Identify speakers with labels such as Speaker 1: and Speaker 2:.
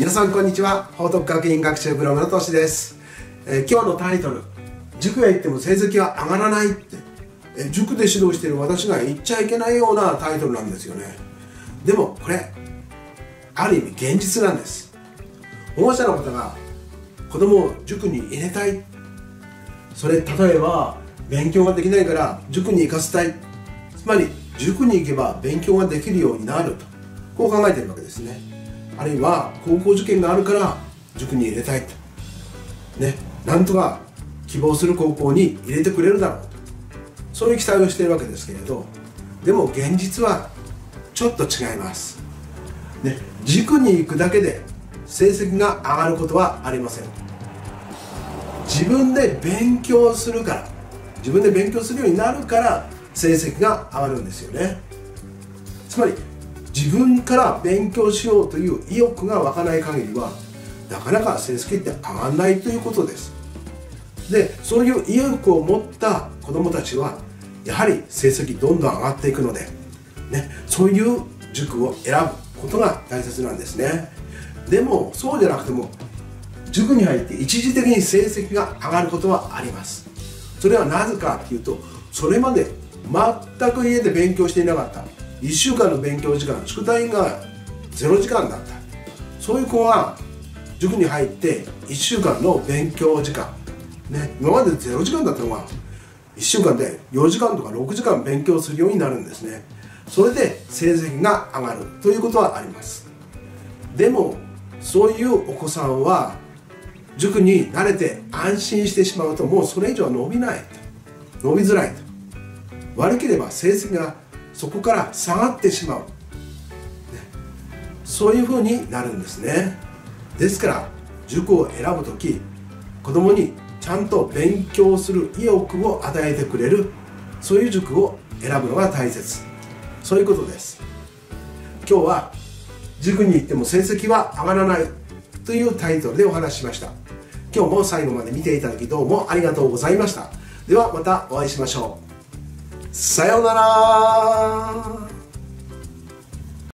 Speaker 1: 皆さんこんにちは。報徳学院学習ブログのとしです。今日のタイトル、塾へ行っても成績は上がらないって、塾で指導している私が言っちゃいけないようなタイトルなんですよね。でもこれある意味現実なんです。保護者の方が子供を塾に入れたい、それ例えば勉強ができないから塾に行かせたい、つまり塾に行けば勉強ができるようになると、こう考えているわけですね。あるいは高校受験があるから塾に入れたいと、なんとか希望する高校に入れてくれるだろうと、そういう期待をしているわけですけれど、でも現実はちょっと違います、塾に行くだけで成績が上がることはありません。自分で勉強するから、自分で勉強するようになるから成績が上がるんですよね。つまり自分から勉強しようという意欲が湧かない限りはなかなか成績って上がらないということです。で、そういう意欲を持った子どもたちはやはり成績どんどん上がっていくので、そういう塾を選ぶことが大切なんですね。でもそうじゃなくても塾に入って一時的に成績が上がることはあります。それはなぜかというと、それまで全く家で勉強していなかった、1週間の勉強時間、宿題が0時間だった、そういう子が塾に入って1週間の勉強時間、今まで0時間だったのが1週間で4時間とか6時間勉強するようになるんですね。それで成績が上がるということはあります。でもそういうお子さんは塾に慣れて安心してしまうと、もうそれ以上は伸びないと、伸びづらいと、悪ければ成績がそこから下がってしまう、そういうふうになるんですね。ですから塾を選ぶとき、子供にちゃんと勉強する意欲を与えてくれる、そういう塾を選ぶのが大切、そういうことです。今日は塾に行っても成績は上がらないというタイトルでお話ししました。今日も最後まで見ていただきどうもありがとうございました。ではまたお会いしましょう。さようなら。